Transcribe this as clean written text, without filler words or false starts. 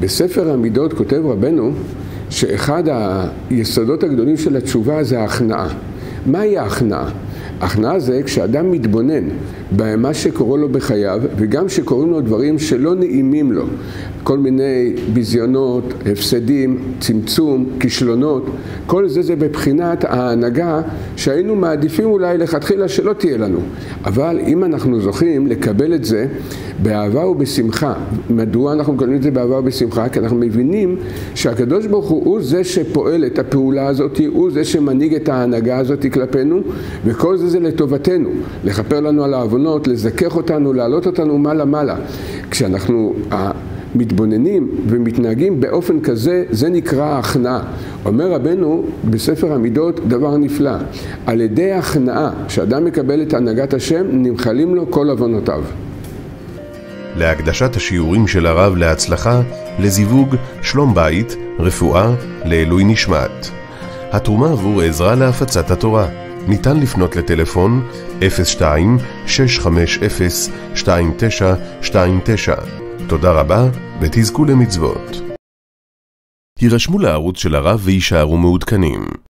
בספר המידות כותב רבנו שאחד היסודות הגדולים של התשובה זה ההכנעה. מהי ההכנעה? ההכנעה זה כשאדם מתבונן במה שקורה לו בחייו, וגם שקוראים לו דברים שלא נעימים לו, כל מיני ביזיונות, הפסדים, צמצום, כישלונות, כל זה בבחינת ההנהגה שהיינו מעדיפים אולי לכתחילה שלא תהיה לנו. אבל אם אנחנו זוכים לקבל את זה באהבה ובשמחה, מדוע אנחנו מקבלים את זה באהבה ובשמחה? כי אנחנו מבינים שהקדוש ברוך הוא זה שפועל את הפעולה הזאת, הוא זה שמנהיג את ההנהגה הזאת כלפינו, וכל זה לטובתנו, לכפר לנו על העוונות, לזכך אותנו, להעלות אותנו מעלה. כשאנחנו מתבוננים ומתנהגים באופן כזה, זה נקרא ההכנעה. אומר רבנו בספר המידות דבר נפלא, על ידי ההכנעה, שאדם מקבל את הנהגת השם, נמחלים לו כל עוונותיו. להקדשת השיעורים של הרב להצלחה, לזיווג, שלום בית, רפואה, לעילוי נשמת. התרומה עבור עזרה להפצת התורה. ניתן לפנות לטלפון 02-650-2929. תודה רבה ותזכו למצוות. הירשמו לערוץ של הרב וישארו מעודכנים.